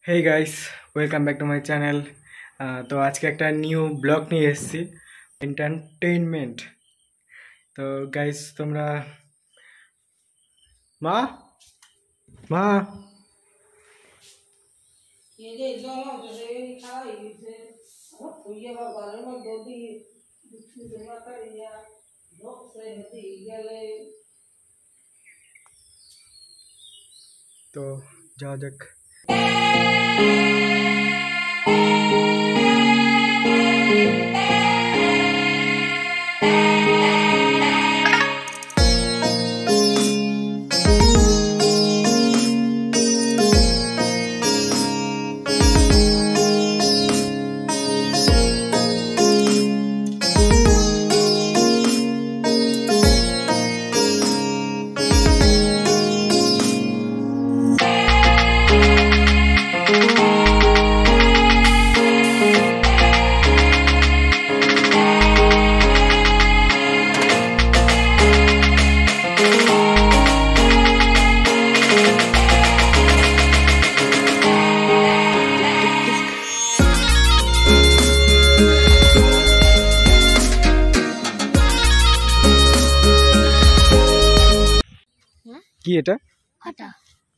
Hey guys, welcome back to my channel. तो आज के एक न्यू ब्लॉग नहीं एसছি एंटरटेनमेंट। तो गाइस তোমরা মা মা তো যাওয়া যাক। কি এটা? আটা।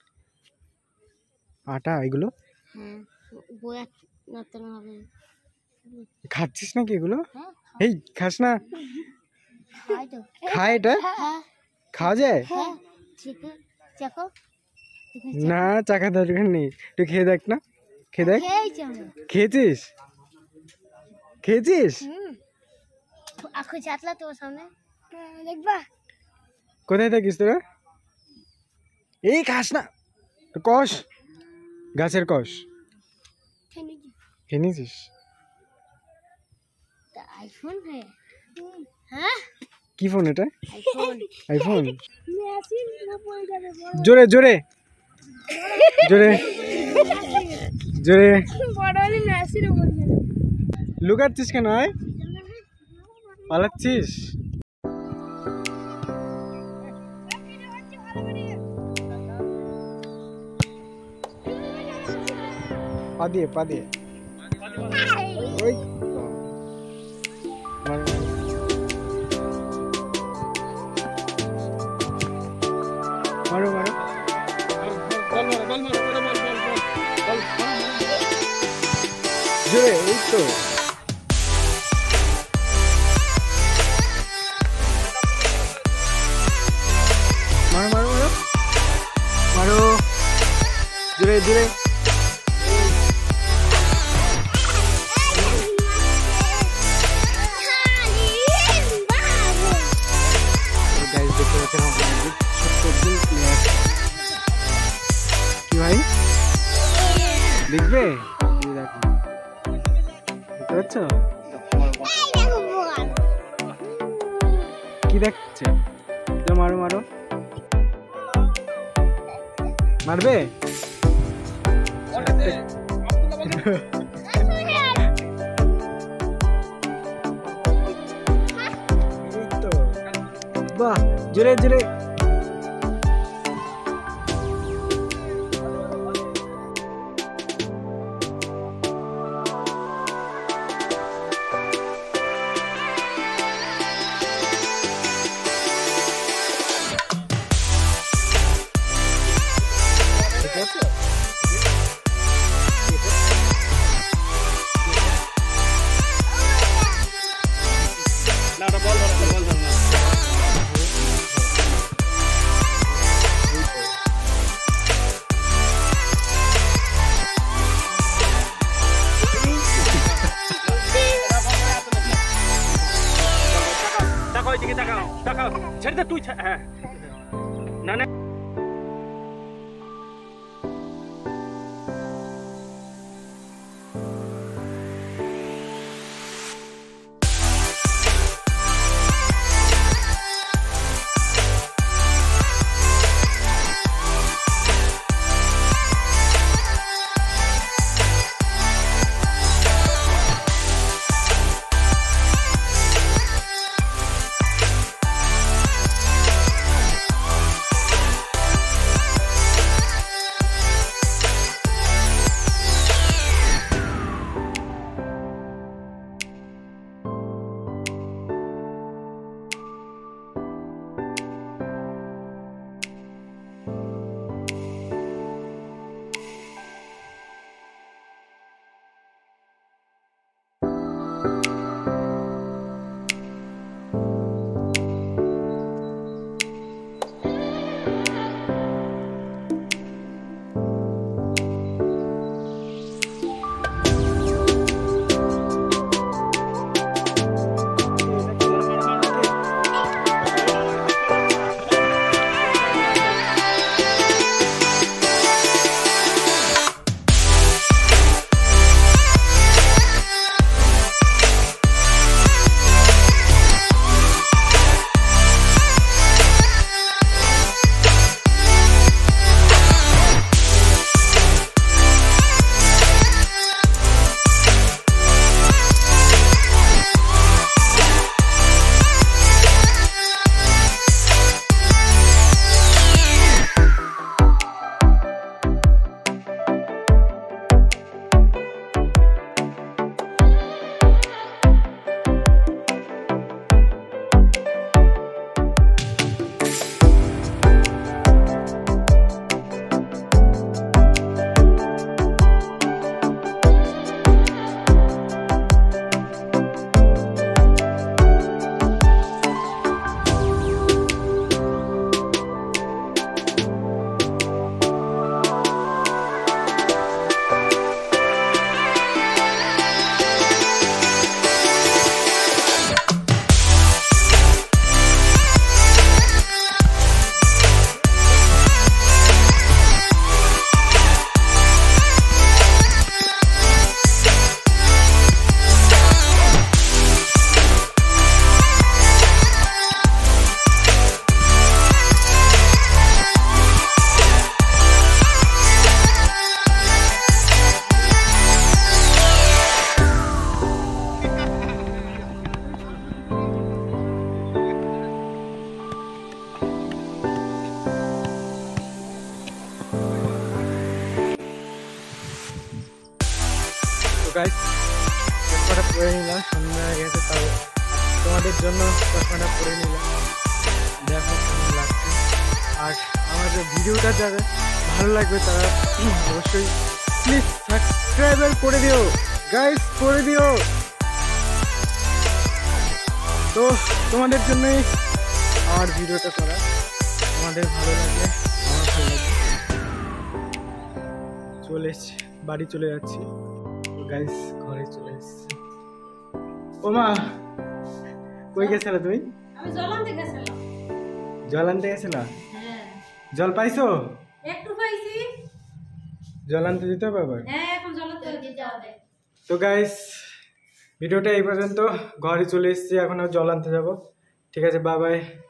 আটা এগুলো? হ্যাঁ, বয়া নাতানো হবে। খাচ্ছিস নাকি এগুলো? হ্যাঁ। এই খাস না? খাই তো। খায় এটা? হ্যাঁ। খাওয়া যায়? হ্যাঁ। ঠিক আছে, চাখো। না, চাখা দরকার নেই। তুই খেয়ে দেখ না। খেয়ে দেখ। খেয়েছিস? খেয়েছিস? আখো চাটলা তোর সামনে। দেখবা? কোথায় থাকিস তোরা? এই খাস না, কষ গাছের কষ খেয়েছিস? কি ফোন এটা? আইফোন। জোরে জোরে জোরে জোরে লুকাচ্ছিস কেন? পালাচ্ছিস? পা দিয়ে ওই মারো মারো জোরে, ওই তো মারো মারো মারো মারো জোরে জোরে। কি ভাই দেখবে? কি দেখছে? মারো মারো মারবে? বাহ, জোরে জোরে। ছেড়ে দে তুই। হ্যাঁ না না গাইস চশমাটা পরে নিলাম, সন্ধ্যা হয়ে গেছে, তাও তোমাদের জন্য চশমাটা পরে নিলাম। দেখো কেমন লাগছে। আর আমার যে ভিডিওটা যারা ভালো লাগবে তারা অবশ্যই প্লিজ সাবস্ক্রাইবার করে দিও গাইস, করে দিও। তো তোমাদের জন্যই আমার ভিডিওটা করা, আমাদের ভালো লাগলে আমার ভালো লাগবে। চলে এসছি, বাড়ি চলে যাচ্ছি গাইস, ঘরে চলে এসছি। ও মা, কই গেছিলে তুমি? আমি জল আনতে গেছিলাম। জল আনতে গেছিলা? হ্যাঁ। জল পাইছো? একটু পাইছি। জল আনতে দিতে হবে আবার? হ্যাঁ, এখন জল আনতে দিতে হবে। তো গাইস ভিডিওটা এই পর্যন্ত, ঘরে চলে এসেছি, এখন জল আনতে যাবো। ঠিক আছে, বাই বাই।